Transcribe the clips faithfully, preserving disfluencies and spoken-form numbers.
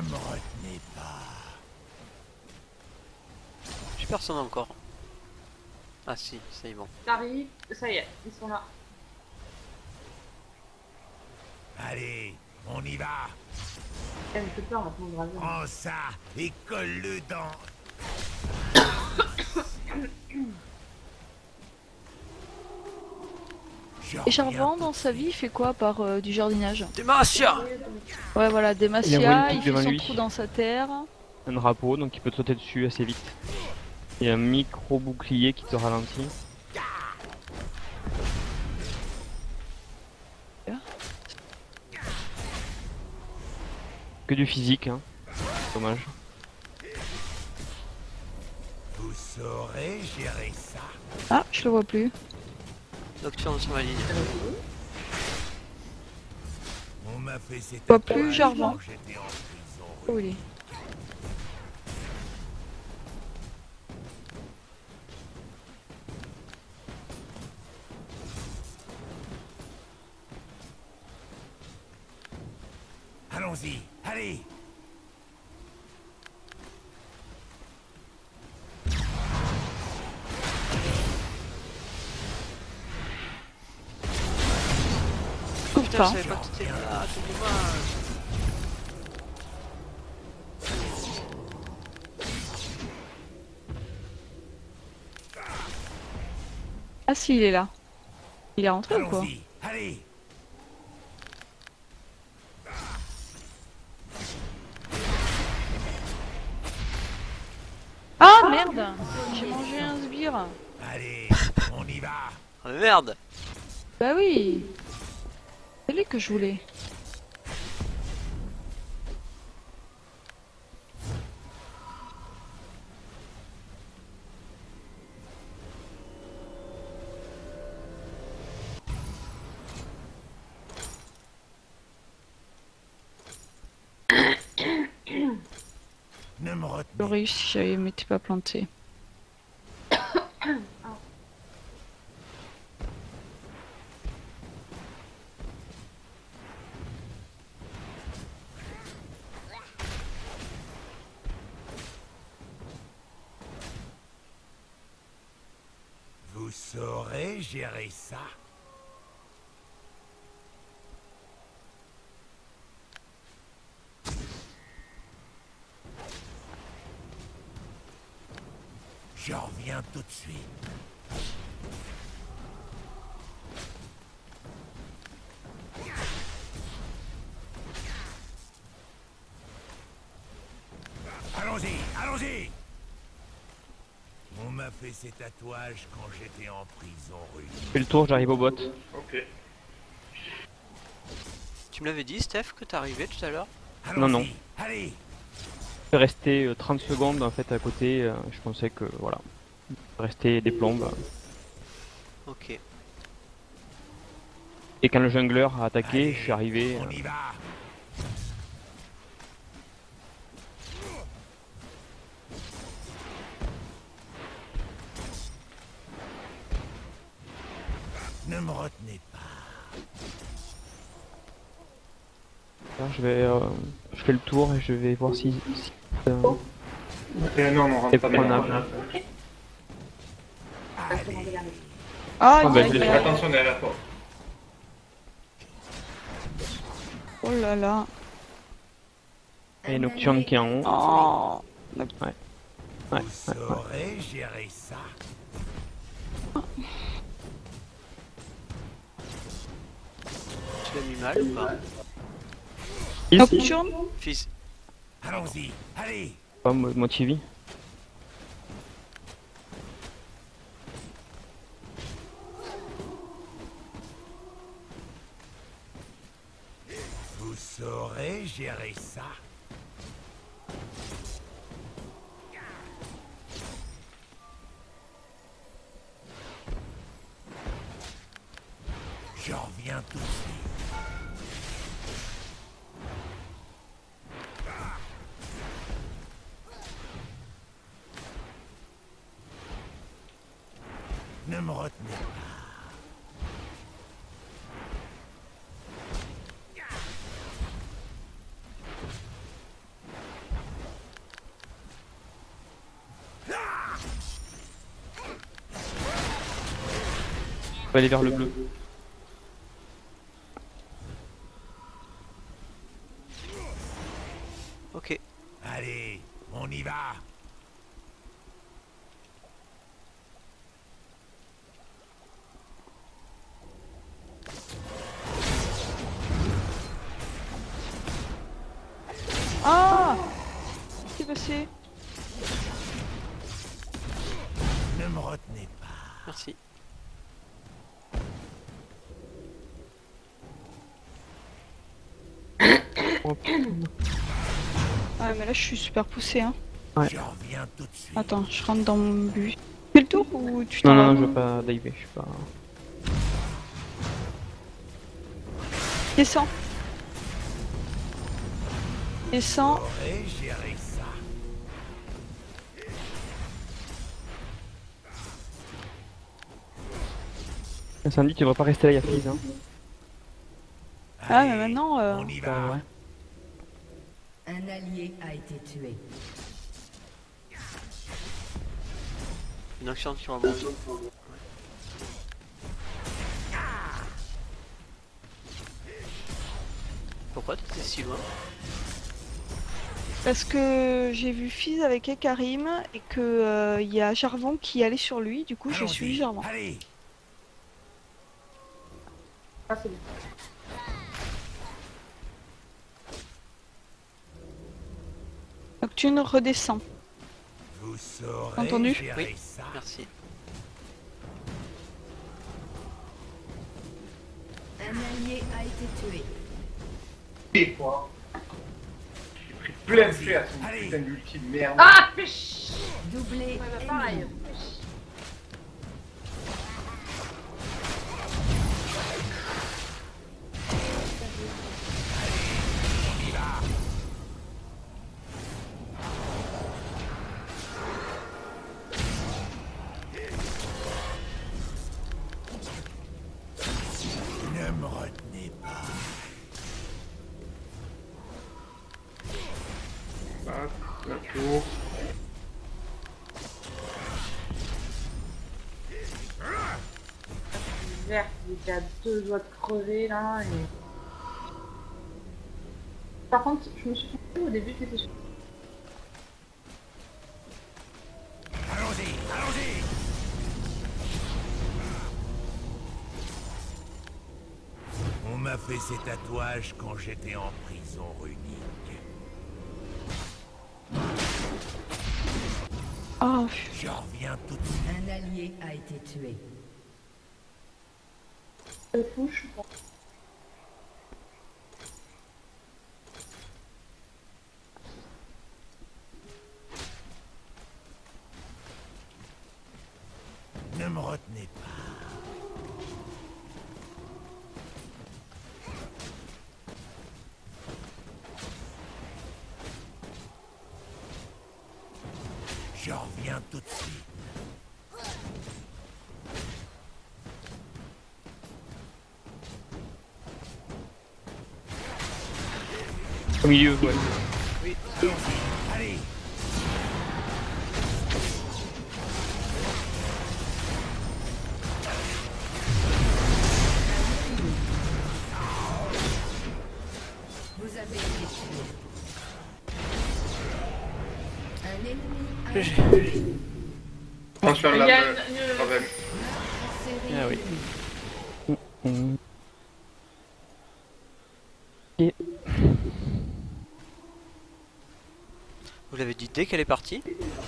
me retenez pas. J'ai personne encore. Ah si, c'est bon. T'arrives, ça y est, ils sont là. Allez, on y va. Elle me fait peur maintenant, le dragon. Prends ça et colle-le dans... Et Charvant, dans sa vie, il fait quoi par euh, du jardinage? Demacia. Ouais, voilà, Il envoie une Demacia, touche il fait devant son lui. trou dans sa terre. Un drapeau, donc il peut te sauter dessus assez vite. Il y a un micro bouclier qui te ralentit. Que du physique, hein. Dommage. Vous saurez gérer ça. Ah, je le vois plus. Nocturne sur ma ligne. On m'a fait cette Pas plus Jarvan. J'étais en prison. Où il est? Allons-y, allez. Ou Putain, pas. je savais pas que t'étais là, c'est dommage. Ah si, il est là. Il est rentré ou quoi? Allons-y, allez. Ah merde! J'ai mangé un sbire. Allez, on y va. Oh merde. Bah oui! C'est lui que je voulais. Ne me retenez J'aurais réussi si j'avais m'étais pas planté. Vous saurez gérer ça. Je reviens tout de suite. Allons-y, allons-y. On m'a fait ces tatouages quand j'étais en prison rue. Je fais le tour, j'arrive au bot. Ok. Tu me l'avais dit, Steph, que t'arrivais tout à l'heure? Non, non. Allons-y, allez. Je vais rester euh, trente secondes en fait à côté. euh, je pensais que voilà. Rester des plombes. Ok. Et quand le jungler a attaqué, Allez, je suis arrivé. On euh, y va. Ne me retenez pas. là, je vais, euh, je fais le tour et je vais voir si. si euh, Euh, non, non, rentre C'est pas prenable. maintenant. Ah, Ah, bah, il je y l'ai a- fait. Attention derrière toi. Oh là là. et Nocturne qui est en haut. Oh. Ouais. Vous Ouais, ouais, ouais. saurez gérer ça. Tu l'as mis mal ou pas? Nocturne? Fils. Allons-y, allez. Pas mo- moitié vie. Vous saurez gérer ça. Je reviens tout de suite. Ne me retenez pas. On va aller vers le bleu. Ok. Allez, on y va. Ah, qu'est-ce qui s'est passé? Ne me retenez pas. Merci. Oh, Ouais, mais là, je suis super poussé, hein. Ouais. Je reviens tout de suite. Attends, je rentre dans mon but. Tu fais le tour ou tu t'en non, non, vas? non, je veux pas diver, je suis pas... Descends. Descends. J'aurais géré ça. Incendie, tu devrais pas rester là, y'a Fizz, hein. Ah, mais Allez, maintenant, euh, on y Bah, va. ouais. Un allié a été tué. Une action qui remonte. Pourquoi t'étais si loin? parce que j'ai vu Fizz avec Ekarim et que euh, il y a Jarvan qui allait sur lui, du coup j'ai Allons-y. suivi Jarvan. Allez, Ah, c'est bon. Nocturne redescend. vous saurez Entendu? gérer Oui. ça. Merci. Un allié a été tué. Et quoi? J'ai pris plein de flair sur mon Allez. putain d'ulti de merde. Ah, fais chier. Doublé. Ouais, bah, ennemi. pareil. Ne me retenez pas. Ah, la tour. Vert, il était à deux doigts de crever là. Et... Par contre, je me suis trompée au début, c'était sûr. Allons-y, allons-y. On m'a fait ces tatouages quand j'étais en prison runique. Ah, Je reviens tout de suite. Un allié a été tué. Le push. Ne me retenez pas. Je reviens tout de suite. Au milieu, ouais. Allez, Vous avez été tué. Un ennemi a G G. été tué. Attention Il là, y a de... une- une- quand même. Série Ah oui. ennemie. Mm. Et... Vous l'avez dit dès qu'elle est partie?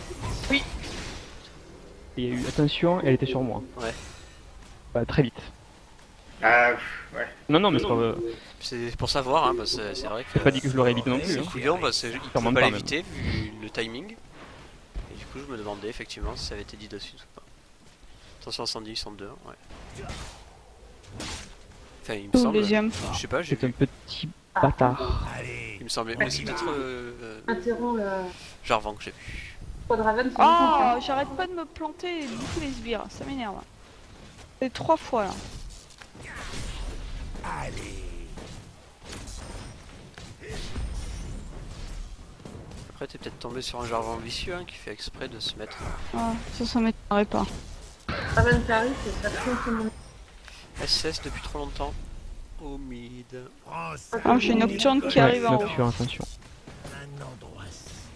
Il y a eu attention, elle était sur moi. Ouais. Bah, très vite. Ah, pff, ouais. Non, non, mais c'est pas, euh, C'est pour savoir, hein, parce que c'est vrai que... j'ai pas dit que je l'aurais évité non plus. C'est Hein. couillon, bah, c'est- il Ça pouvait remonte pas pas, l'éviter vu le timing. Et du coup je me demandais effectivement si ça avait été dit dessus ou pas. Attention incendie, ils sont deux, ouais. Enfin il me Ou semble... deuxième. Je sais pas, j'ai C'est un vu. petit bâtard. allez. Il me semblait... Mais c'est peut-être euh, euh, Interrompt le Jarvan que j'ai vu. Quadraven. c'est Ah, bon, j'arrête pas de me planter et de bouffer les sbires, ça m'énerve. C'est trois fois là. Allez. Après t'es peut-être tombé sur un Jarvan vicieux hein, qui fait exprès de se mettre... Ah, ça, ça m'étonnerait pas. Quadraven qui arrive, c'est ça compte mon... S S depuis trop longtemps. Au mid. Prends ça. Ah, j'ai Nocturne qui Ouais, arrive en haut. Nocturne, attention. Un endroit.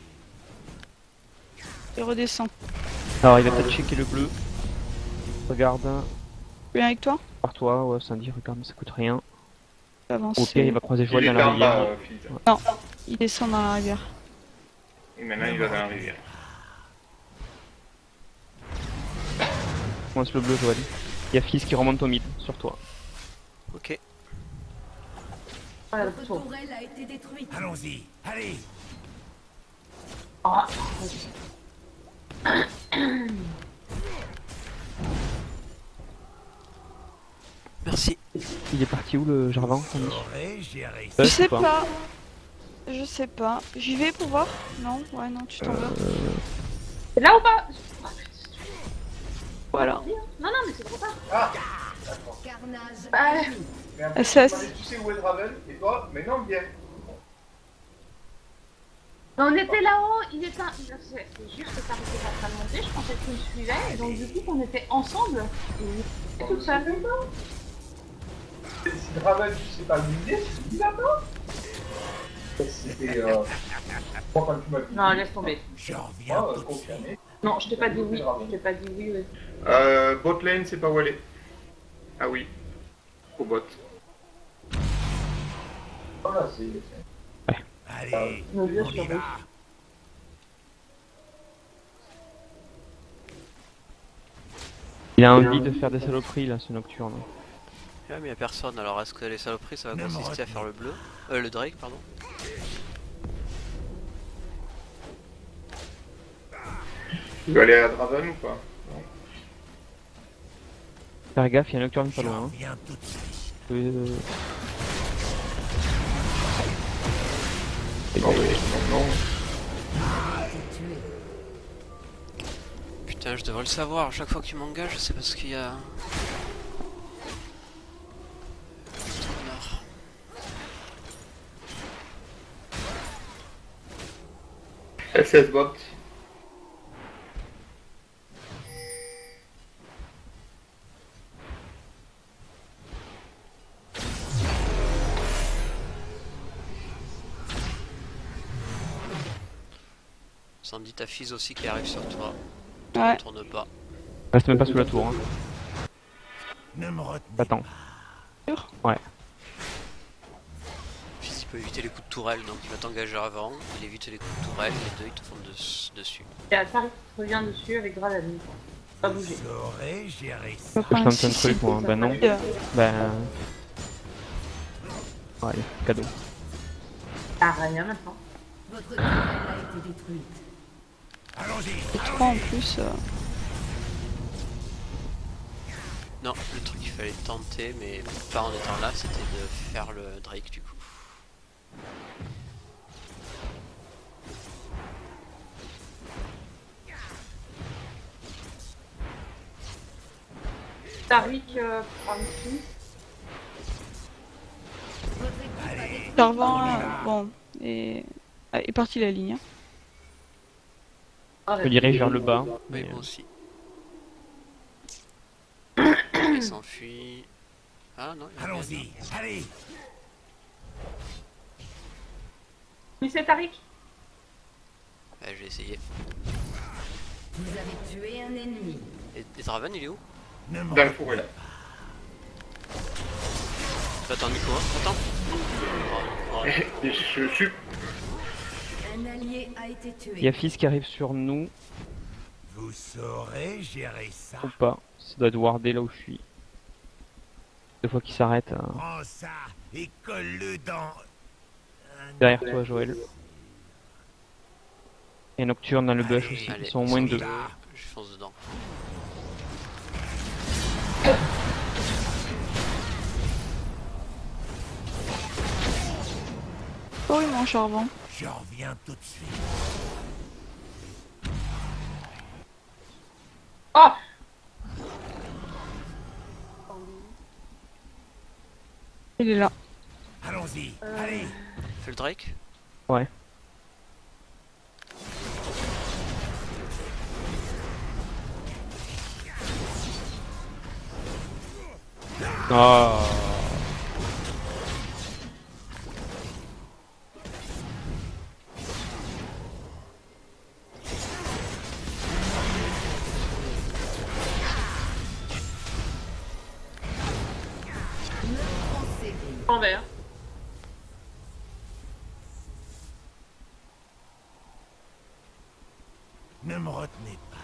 Il redescend. Alors il va peut-être checker le bleu. Regarde, Je viens avec toi. par toi, ouais, Sandy, regarde, ça coûte rien. Avance. Au pire, il va croiser Il Joël est dans la en bas, rivière. euh, Fizz. Il descend dans la rivière. Et maintenant, il va dans la rivière. Commence le bleu, Joël. Il y a Fizz qui remonte au mid, sur toi. Ok. Voilà, le Votre tour. tourelle a été détruite. Allons-y, allez. Ah, Merci. Il est parti où le Jarvan, Sandy? J'aurais géré Je ça. sais ou pas pas. Je sais pas. J'y vais pour voir. Non, ouais, non, tu t'en vas. c'est là ou pas? Voilà. Non, non, mais c'est trop tard. Carnage. Ah, Mais après, S S. tu m'as dit, tu sais où est Draven? Et toi? Mais non, viens. on était là-haut, il était. un- C'est c'est juste que ça n'était pas en train de monter, je pensais qu'il me suivait, et donc du coup on était ensemble. Et il était toute seule. Si Draven, tu sais pas l'idée, c'est lui là-bas. C'était. Euh... Moi, quand tu m'as dit. Non, laisse tomber. Je Ah, reviens euh, tout de suite. confirmé. Non, je t'ai pas dit oui. Je t'ai pas dit oui, oui. Euh, bot lane, c'est pas où aller. Ah oui. Au bot. Voilà, c'est. Allez, Nos vieux on sur y eux. va. Il a envie de faire des saloperies là, ce Nocturne. Ah, mais y'a personne, alors est-ce que les saloperies ça va Ne me consister à retenez faire le bleu Euh, le Drake, pardon. Tu veux aller à Draven ou pas? Faire gaffe, il y a un Nocturne pas Je loin. hein. reviens tout de suite. Euh, Non, mais non, non. Tué. Putain, je devrais le savoir, à chaque fois que tu m'engages, c'est parce qu'il y a... Connard. S S bot. Sandy, ta fille aussi qui arrive sur toi. Ouais. Ne tourne pas. Reste même pas sous la tour. Hein. Ne me retenez Attends. Ouais. Fizz il peut éviter les coups de tourelle, donc il va t'engager avant, il évite les coups de tourelle, les deux ils te font de- dessus. Et à Paris, je reviens dessus avec Draven. Pas Vous bouger. saurez gérer Je ça. peux Je prendre tente un un truc, moi. Bah non. Euh, Bah. Ouais, cadeau. Ah, rien maintenant. Votre tourelle a été détruite. Allons-y, trois en allons-y. plus. euh, Non, le truc qu'il fallait tenter, mais pas en étant là, c'était de faire le Drake du coup. Tariq euh, prend ici. Votre équipe a détruit. Jarvan, euh, bon, et... ah, est parti la ligne. hein. Ah, Je dirige vers le bas. Oui, mais, moi euh, aussi. Il s'enfuit. Ah non, il revient. Allons-y, allez. Mais c'est Tariq. Ouais, je vais essayer. Vous avez tué un ennemi. Et, et Draven, il est où? Ne me Dans le retenez fourré là. Attends, Nico, hein, attends. Oh, oh. Et je suis. Un allié a été tué. Il y a Fizz qui arrive sur nous, Vous saurez gérer ça. ou pas. Ça doit être wardé là où je suis. Deux fois qu'il s'arrête. euh, Prends ça et colle-le dans... un- Derrière toi, Joël. Et Nocturne dans le bush aussi. Allez, Ils sont au moins ils deux. deux. Je fonce dedans. Oh, il mange Jarvan. Je reviens tout de suite. Oh, Il est là. Allons-y, Euh. allez. Fais le Drake? Ouais. Ah. En vert. Ne me retenez pas.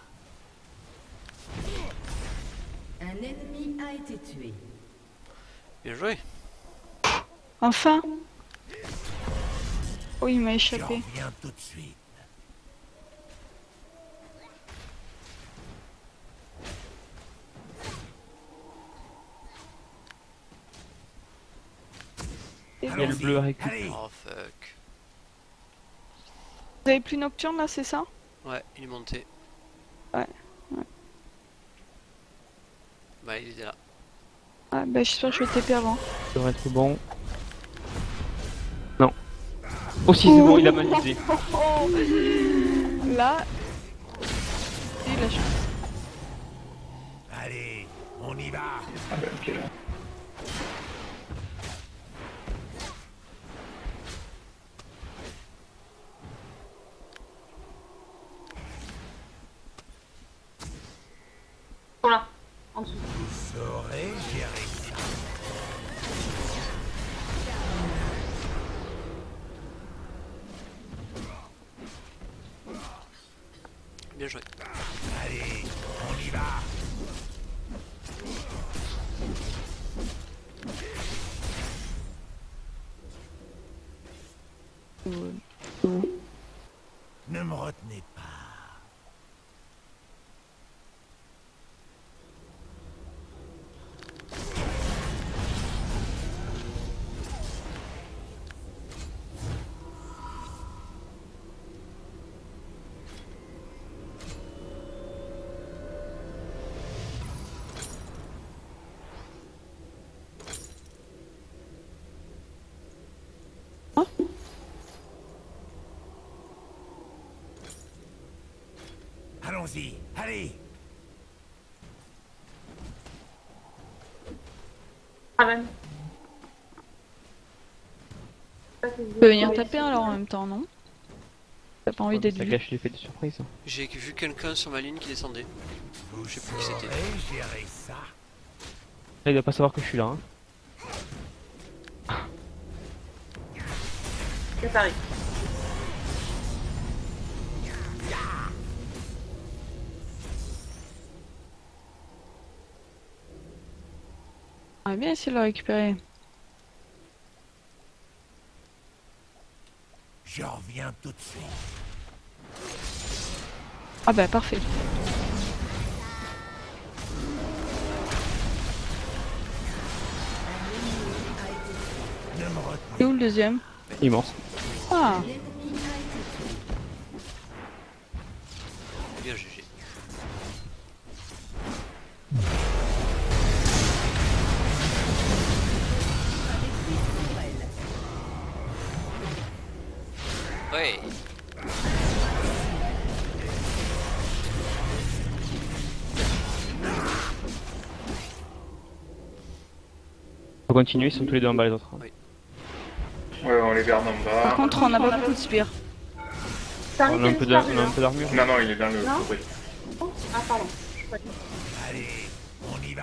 Un ennemi a été tué. Bien joué. Enfin. Oh, il m'a Je échappé. reviens tout de suite. Il y a le bleu à récupérer. Allez, Oh fuck. Vous avez plus Nocturne là, c'est ça? Ouais, il est monté. Ouais, ouais. Bah il était là. Ah bah j'espère que je vais T P avant. Ça devrait être bon. Non. Oh si c'est bon, il a mal visé. Oh là, j'ai eu la chance. allez, on y va. Ah ben ok là. Voilà. En dessous. Vous saurez gérer ça. Bien joué. Allez, on y va. Ne me retenez pas. Allons-y, allez. Raven. Tu peux venir taper alors en même temps, non? T'as pas envie Ça d'être vu? gâche l'effet de surprise. J'ai vu quelqu'un sur ma ligne qui descendait. Vous Je sais plus qui c'était. saurez gérer ça. Là, il doit pas savoir que je suis là. Hein. C'est Paris. On va bien essayer de le récupérer. Je reviens tout de suite. Ah bah parfait. Ne me retenez Et où le deuxième? Il est mort. Ah, Bien jugé. Ouais. Faut continuer, ils sont tous les deux en bas les autres. Oui. Ouais, on les garde en par bas. contre on n'a pas beaucoup de spires. Paris On a un qui peu est d'ar- disparu, on a un hein. peu d'armure. Non, non, il est dans le Non. forêt. Ah pardon. Je crois que- Allez, on y va.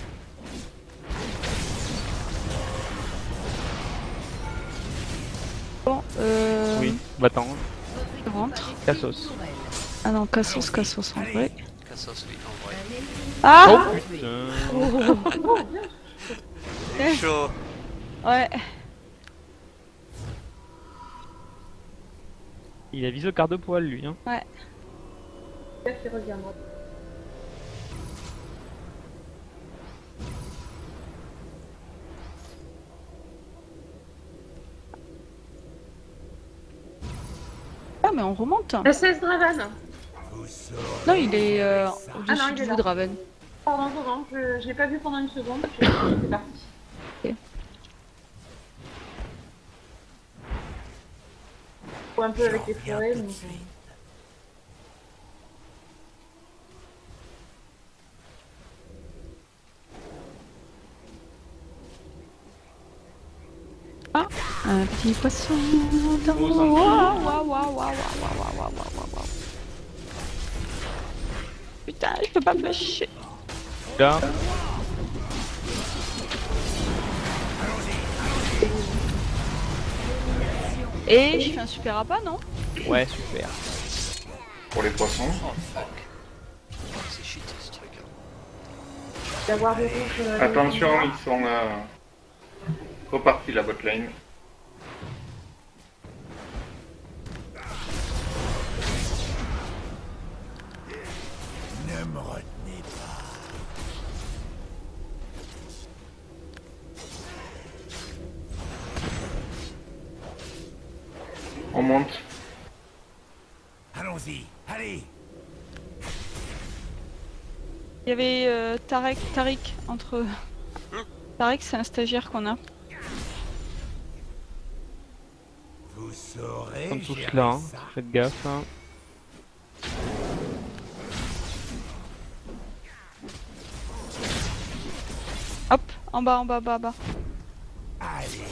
Bon, euh... Oui, battant. il rentre. Cassos. Ah non, Cassos, Cassos en vrai. Cassos, oui, en vrai. Ah Oh putain. Chaud. Ouais. Il a visé le quart de poil lui. Hein. Peut-être qu'il reviendra. Ah mais on remonte. S S Draven. Vous saurez Non, il est euh, gérer ça. Ah non, au-dessus il de est vous, là. Draven. Pardon, pardon, je, je l'ai pas vu pendant une seconde. Je- C'est parti. Ok. Faut un peu Je avec les reviens forêts. tout de donc, suite. Un petit poisson dans Oh, l'eau. Sandy. Waouh, waouh, waouh, waouh, waouh, waouh, waouh, waouh, waouh. Putain, je peux pas me lâcher. Là, Et je fais un super appât, non? ouais, super. Pour les poissons. Oh fuck. C'est cheaté ce truc. Hein. D'avoir des rouges. euh, Attention, des- ils sont euh, repartis la botlane. Ne me retenez pas. On monte. Allons-y, allez. Il y avait euh, Tarek, Tariq entre. Tarek, c'est un stagiaire qu'on a. Vous saurez Ils sont tous gérer là, hein. ça. Faites gaffe. Hein. Hop, en bas, en bas, bas, bas. Allez.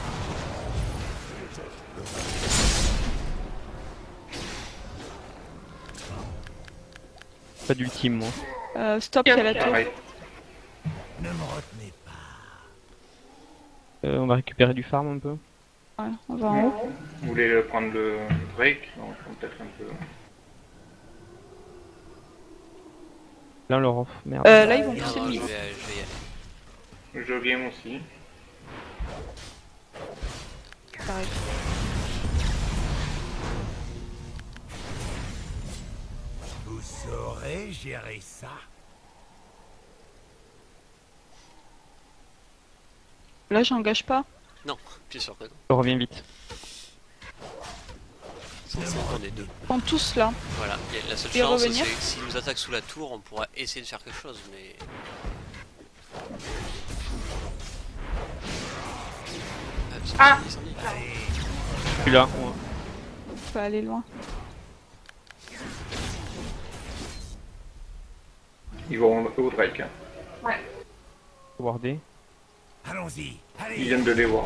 Pas d'ultime, moi. Euh, stop, il y a la tour. Pareil. Ne me retenez pas. Euh, on va récupérer du farm un peu. Voilà, on va en haut. Vous voulez euh, prendre le break? Non, je prends peut-être un peu. Là, on leur offre. Merde. Euh, là, ils vont Non, pousser non, le je mid. vais, je vais y aller. Je viens aussi. Tarek. Vous saurez gérer ça. Là, j'engage pas. Non, bien sûr que non. Je reviens vite. C'est censé qu'on est deux. Ils sont tous là. Voilà, y a- la seule Et chance c'est revenir que s'ils nous attaquent sous la tour, on pourra essayer de faire quelque chose, mais... Ah. ils sont mis. Je suis là, moi. Faut pas aller loin. Ils vont au Drake. Hein. Ouais. Wardé. Allons-y, Ils allez. viennent de les voir.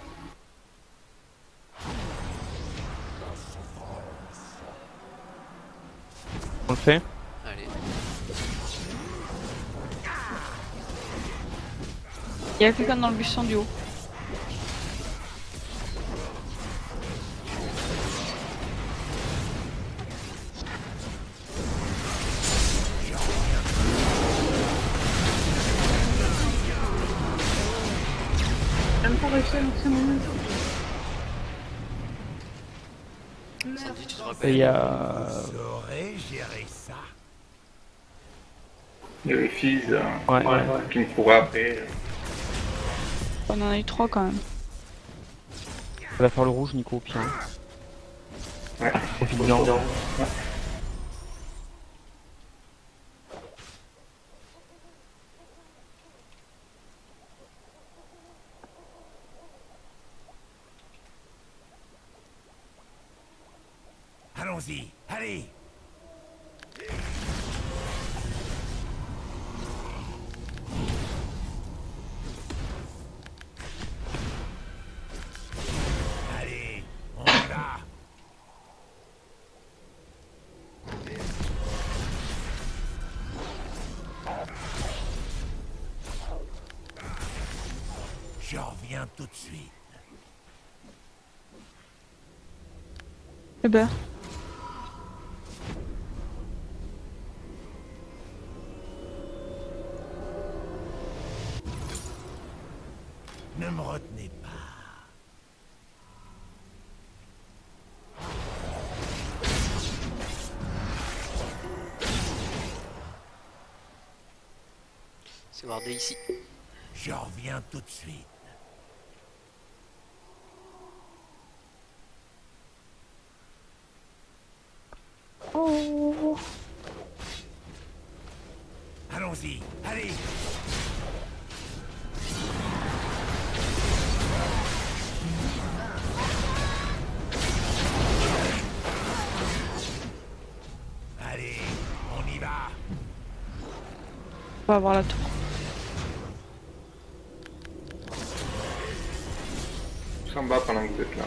On le fait. Allez. Il y a quelqu'un dans le buisson du haut. J'ai même pas réussi à lancer mon ult. Sandy, tu te Et il rappelles y a. Vous saurez gérer ça. Il y a les filles euh, Ouais, ouais. qui me courent après. On en a eu trois quand même. Ça va faire le rouge, Nico, au pire. Ouais. Profite-en. Allons-y, allez. Allez, on y va. Je reviens tout de suite. Eh ben. Ne me retenez pas. C'est wardé ici. Je reviens tout de suite. Oh. Allons-y, allez. Allez, on y va. On va avoir la tour. Ça me combat pendant que vous êtes là.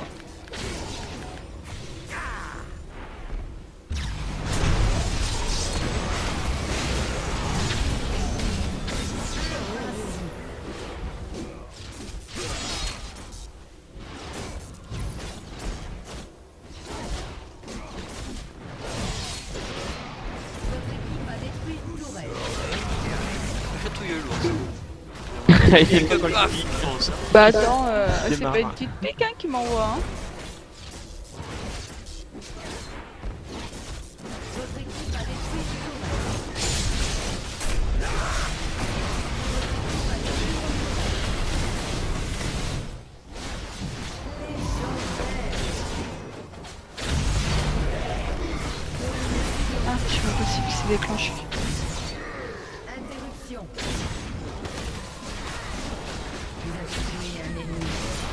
Chatouilleux l'ours. Il Il fait que pas pas le pic. France. Bah attends, euh, C'est c'est pas marrant. une petite pique hein, qui m'envoie. Hein. Ah, je suis pas possible que c'est déclenché. Interruption. Vous avez tué un ennemi.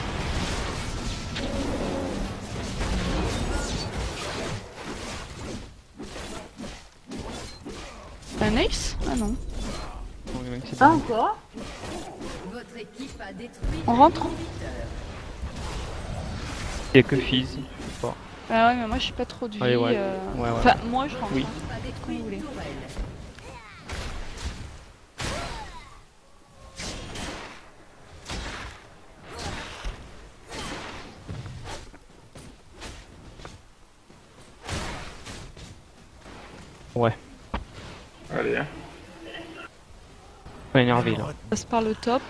Un ace? Ah non. Pas encore. Votre équipe a détruit On rentre? Il y a que Fizz. Bon. Ah ouais, mais moi j'ai pas trop de vie. Allez, ouais. euh, Ouais, ouais. Enfin, moi je rentre. Oui. hein. a détruit Vous voulez. une tourelle. Ouais. Allez, hein. Pas énervé là. On passe par le top.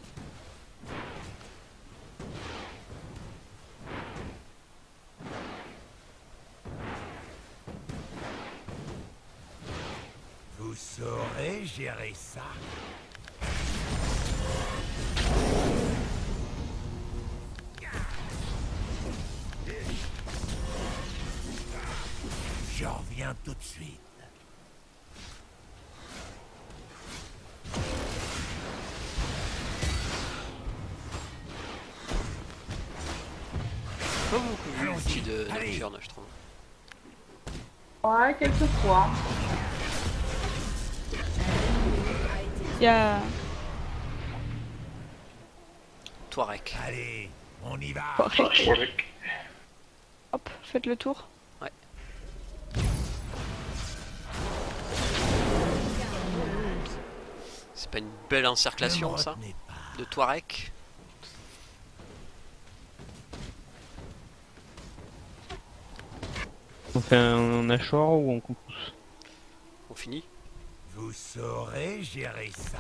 Vous saurez gérer ça. Je reviens tout de suite. Pas beaucoup vu l'outil de Allez. Nocturne, je trouve. Ouais, quelquefois. Il y a. Touareg. Allez, on y va. Warwick. Hop, faites le tour. C'est pas une belle encerclation Ne me ça retenez pas. de Touareg? On fait un Ashore ou on compousse? On finit? Vous saurez gérer ça.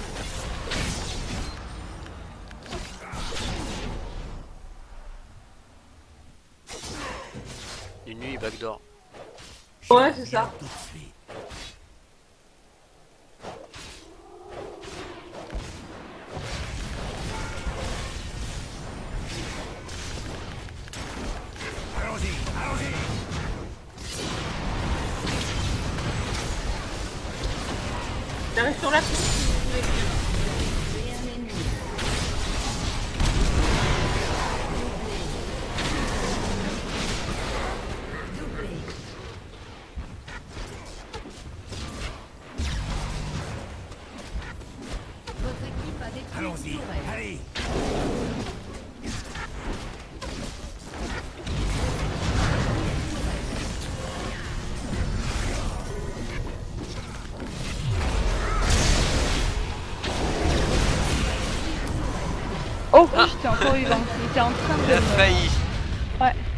Une nuit backdoor. Ouais, c'est ça. Tout de suite. Allons-y, allons-y. J'arrive sur la piste si vous voulez bien. Et un ennemi. Doublé. Votre équipe a détruit une Allons-y, tourelle. allez. Oh, j'étais encore vivant. Il était en train de. Il a failli. Ouais.